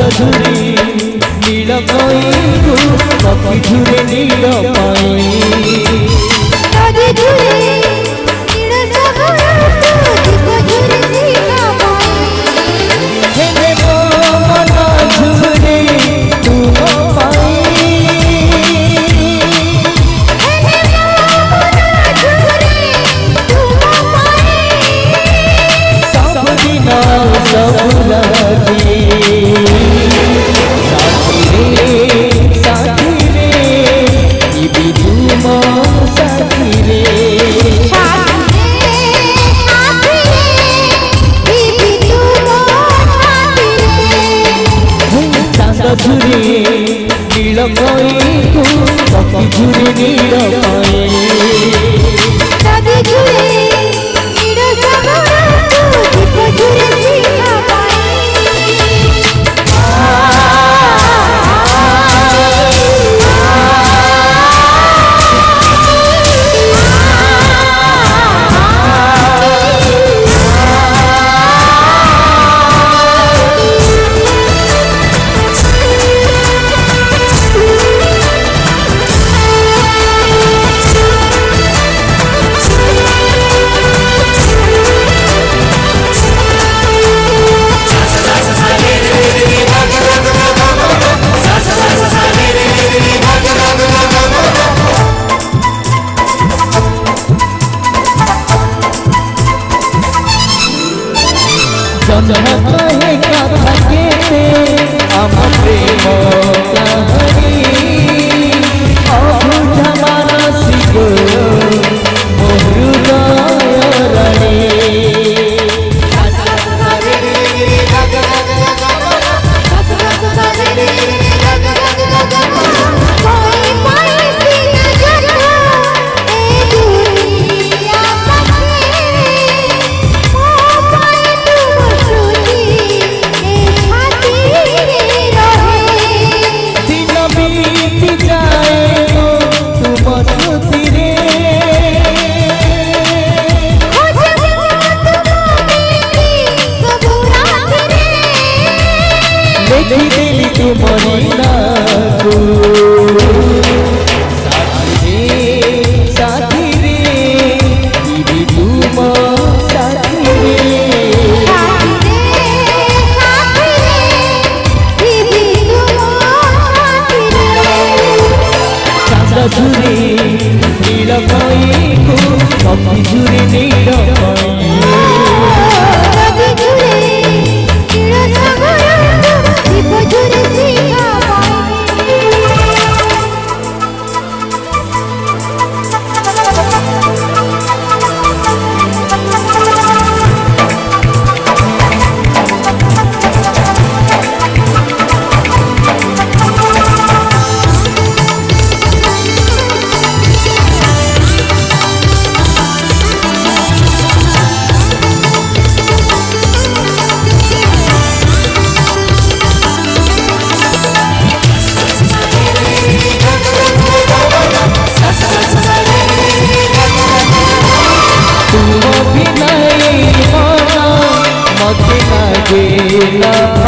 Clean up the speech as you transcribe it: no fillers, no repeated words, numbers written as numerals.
ঝুরি নীল কই পক্ষী ঝুরে নীল পাই নদী ঝুরে নীল সাগর দীপ ঝুরে নীল পাই হেনে মন ঝুরে তুম পাই হেনে মন ঝুরে তুম পাই सब दिन सब राती साथी रे इबी तुम साथी रे चांद झुरी नील कई पक्षी झुरी नील पाई नदी झुरे नील सागर दीप झुरे नील पाई जन्म कहे कथा के आम प्रेम कहानी अबुझा मानसिक मो हृदय राणी देली तुम्हारी नाकू साथी रे इबी तुम साथी रे चांद झुरी नील कई पक्षी झुरी नील पाई तुम भी नहीं माना मत लगे